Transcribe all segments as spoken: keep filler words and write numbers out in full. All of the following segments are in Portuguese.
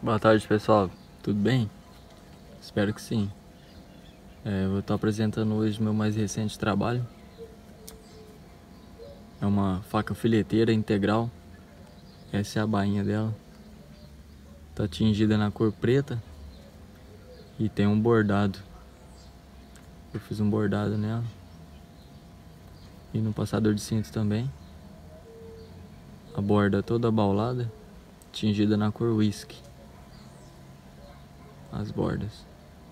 Boa tarde, pessoal. Tudo bem? Espero que sim. É, eu vou estar apresentando hoje meu mais recente trabalho. É uma faca fileteira integral. Essa é a bainha dela. Está tingida na cor preta e tem um bordado. Eu fiz um bordado nela. E no passador de cinto também. A borda toda abaulada, tingida na cor whisky. As bordas.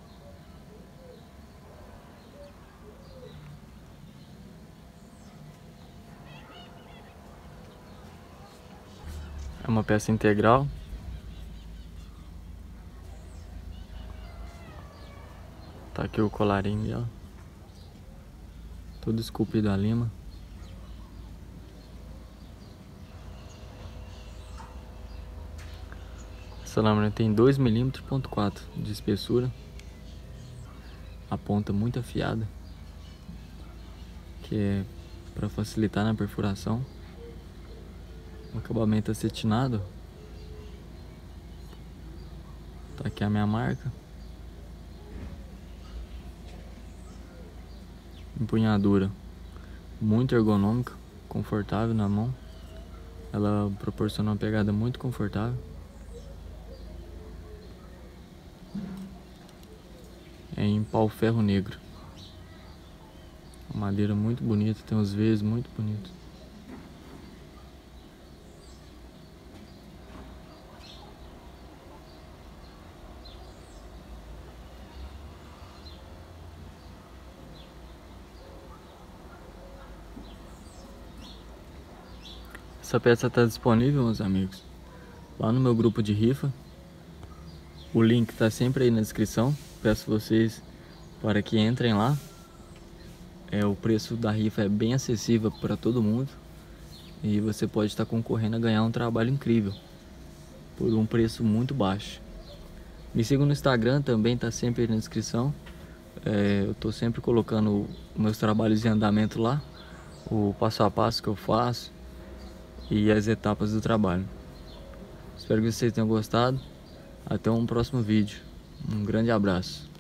É uma peça integral. Tá aqui o colarinho dela. Tudo esculpido a lima. Essa lâmina tem dois milímetros ponto quatro de espessura. A ponta muito afiada, que é para facilitar na perfuração. O acabamento acetinado. Tá aqui a minha marca. Empunhadura muito ergonômica, confortável na mão. Ela proporciona uma pegada muito confortável. É em pau-ferro negro. Uma madeira muito bonita, tem uns veios muito bonitos. Essa peça está disponível, meus amigos, lá no meu grupo de rifa. O link está sempre aí na descrição. Peço vocês para que entrem lá. É, o preço da rifa é bem acessível para todo mundo. E você pode estar concorrendo a ganhar um trabalho incrível por um preço muito baixo. Me siga no Instagram, também está sempre aí na descrição. É, eu estou sempre colocando meus trabalhos em andamento lá. O passo a passo que eu faço e as etapas do trabalho. Espero que vocês tenham gostado. Até um próximo vídeo. Um grande abraço.